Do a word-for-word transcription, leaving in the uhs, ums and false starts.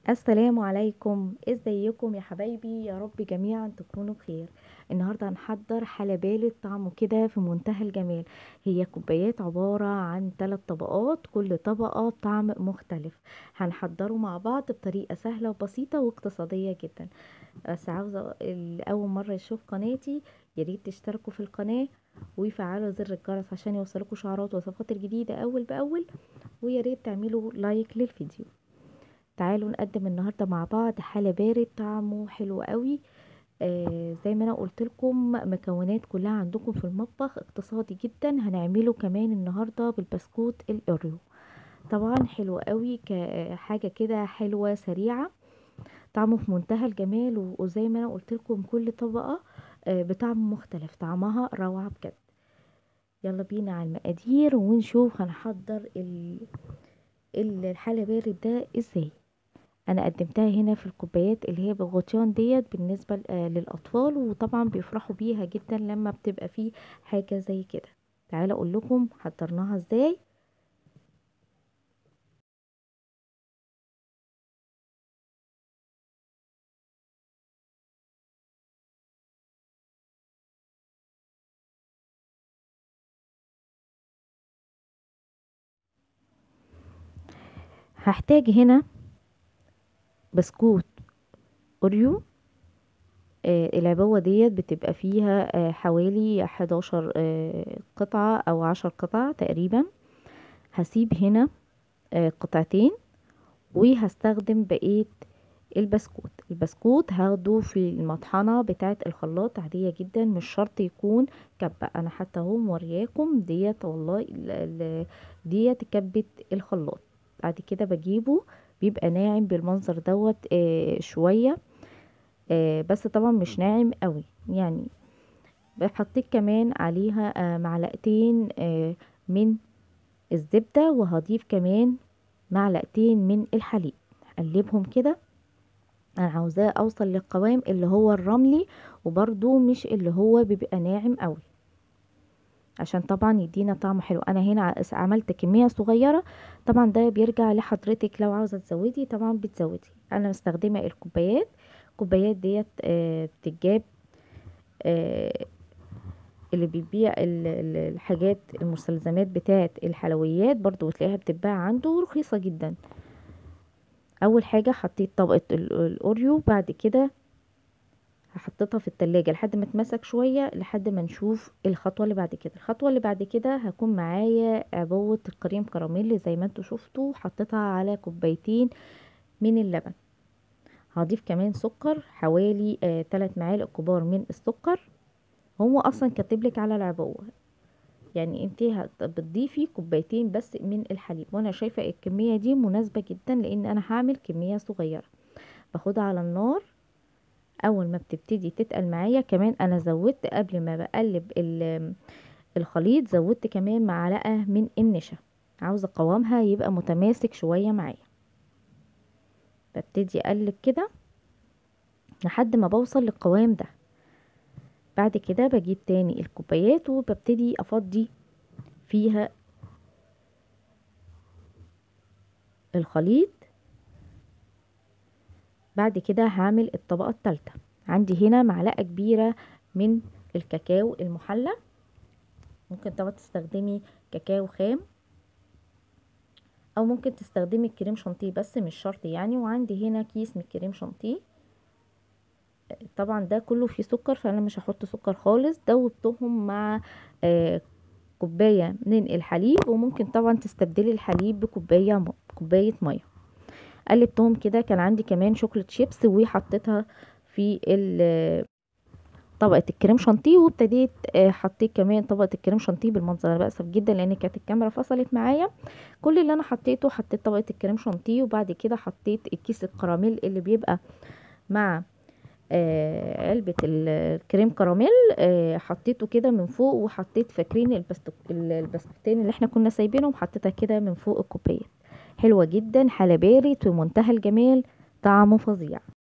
السلام عليكم، ازيكم يا حبايبي؟ يا رب جميعا تكونوا بخير. النهارده هنحضر حلبالة طعمه كده في منتهى الجمال. هي كوبايات عبارة عن ثلاث طبقات، كل طبقة بطعم مختلف. هنحضره مع بعض بطريقة سهلة وبسيطة واقتصادية جدا. بس عاوزة اللي أول مرة يشوف قناتي ياريت تشتركوا في القناة ويفعلوا زر الجرس عشان يوصلكوا شعارات وصفات الجديدة أول بأول، وياريت تعملوا لايك للفيديو. تعالوا نقدم النهارده مع بعض حلى بارد طعمه حلو قوي. آه زي ما انا قلت لكم، مكونات كلها عندكم في المطبخ، اقتصادي جدا. هنعمله كمان النهارده بالبسكوت الاوريو. طبعا حلو قوي، كحاجه كده حلوه سريعه، طعمه في منتهى الجمال. و- وزي ما انا قلت لكم كل طبقه آه بطعم مختلف، طعمها روعه بجد. يلا بينا على المقادير ونشوف هنحضر ال- ال- الحلى بارد ده ازاي. انا قدمتها هنا في الكوبايات اللي هي بالغطيان ديت بالنسبة ل- آه للاطفال، وطبعا بيفرحوا بيها جدا لما بتبقى فيه حاجة زي كده. تعالى اقول لكم حضرناها ازاي. هحتاج هنا بسكوت اوريو. آه العبوة ديت بتبقى فيها آه حوالي حداشر آه قطعة او عشر قطع تقريبا. هسيب هنا آه قطعتين، وهستخدم بقية البسكوت. البسكوت هاخده في المطحنة بتاعة الخلاط عادية جدا، مش شرط يكون كبة. انا حتى اهو مورياكم ديت، والله ال- ال- ديت كبة الخلاط. بعد كده بجيبه بيبقى ناعم بالمنظر دوت آه شوية، آه بس طبعا مش ناعم قوي يعني. حطيت كمان عليها آه معلقتين آه من الزبدة، وهضيف كمان معلقتين من الحليب. اقلبهم كده. انا عاوزاه اوصل للقوام اللي هو الرملي، وبرده مش اللي هو بيبقى ناعم قوي، عشان طبعا يدينا طعم حلو. انا هنا ع- عملت كمية صغيرة. طبعا ده بيرجع لحضرتك، لو عاوزة تزودي طبعا بتزودي. انا مستخدمة الكوبايات. الكوبايات ديت آه بتتجاب، آه اللي بيبيع ال- ال- الحاجات المستلزمات بتاعة الحلويات برضو بتلاقيها بتتباع عنده رخيصة جدا. اول حاجة حطيت طبقة ال- الاوريو، بعد كده هحطها في التلاجة لحد ما تمسك شوية، لحد ما نشوف الخطوة اللي بعد كده. الخطوة اللي بعد كده هكون معايا عبوة الكريم كراميل زي ما انتوا شفتوا، حطيتها على كوبايتين من اللبن. هضيف كمان سكر حوالي آه تلات معالق كبار من السكر. هو اصلا كاتبلك على العبوة يعني انت هت- بتضيفي كوبايتين بس من الحليب، وانا شايفة الكمية دي مناسبة جدا لان انا هعمل كمية صغيرة. باخدها على النار. اول ما بتبتدي تتقل معايا كمان، انا زودت قبل ما بقلب ال- الخليط، زودت كمان معلقة من النشا. عاوزة قوامها يبقى متماسك شوية معايا. ببتدي اقلب كده لحد ما بوصل للقوام ده. بعد كده بجيب تاني الكوبايات وببتدي افضي فيها الخليط. بعد كده هعمل الطبقة التالتة. عندي هنا معلقة كبيرة من الكاكاو المحلى. ممكن طبعا تستخدمي كاكاو خام، او ممكن تستخدمي الكريم شانتيه بس مش شرط يعني. وعندي هنا كيس من الكريم شانتيه. طبعا ده كله فيه سكر، فانا مش هحط سكر خالص. دوبتهم مع آه كوبايه من الحليب، وممكن طبعا تستبدلي الحليب بكوبايه م- كوبايه ميه. قلبتهم كده. كان عندي كمان شوكولاته شيبس وحطيتها في ال- طبقه الكريم شانتيه، وابتديت آه، حطيت كمان طبقه الكريم شانتيه بالمنظر. انا بأسف جدا لان كانت الكاميرا فصلت معايا. كل اللي انا حطيته، حطيت طبقه الكريم شانتيه، وبعد كده حطيت الكيس الكراميل اللي بيبقى مع آه علبة ال- الكريم كراميل. آه حطيته كده من فوق، وحطيت فاكرين البستك البسكوتين اللي احنا كنا سايبينهم، حطيتها كده من فوق الكوباية. حلوة جدا، حلى بارد في منتهى الجمال، طعمه فظيع.